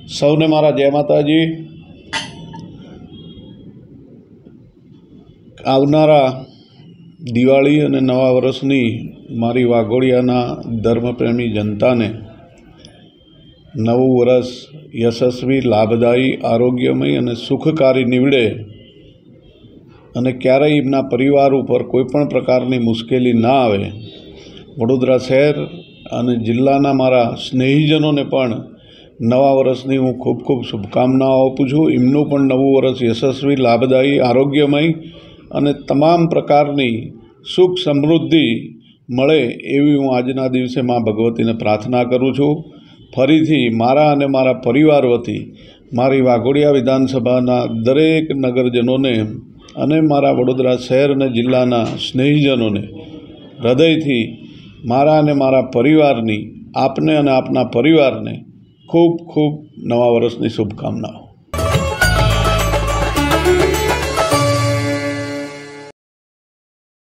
સૌને મારા જય માતાજી। આવનારા દિવાળી અને નવા વર્ષની મારી વાઘોડિયાના ધર્મપ્રેમી જનતાને નવું વર્ષ યશસ્વી, લાભદાયી, આરોગ્યમય અને સુખકારી નીવડે અને ક્યારેય એમના પરિવાર ઉપર કોઈપણ પ્રકારની મુશ્કેલી ના આવે। વડોદરા શહેર અને જિલ્લાના મારા સ્નેહીજનોને પણ નવા વર્ષની હું ખૂબ ખૂબ શુભકામનાઓ આપું છું। એમનું પણ નવું વર્ષ યશસ્વી, લાભદાયી, આરોગ્યમય અને તમામ પ્રકારની સુખ સમૃદ્ધિ મળે એવી હું આજના દિવસે મા ભગવતીને પ્રાર્થના કરું છું। ફરીથી મારા અને મારા પરિવાર વતી મારી વાઘોડિયા વિધાનસભાના દરેક નગરજનોને અને મારા વડોદરા શહેર અને જિલ્લાના સ્નેહીજનોને હૃદયથી મારા અને મારા પરિવારની, આપને અને આપના પરિવારને ખૂબ ખૂબ નવા વર્ષની શુભકામનાઓ।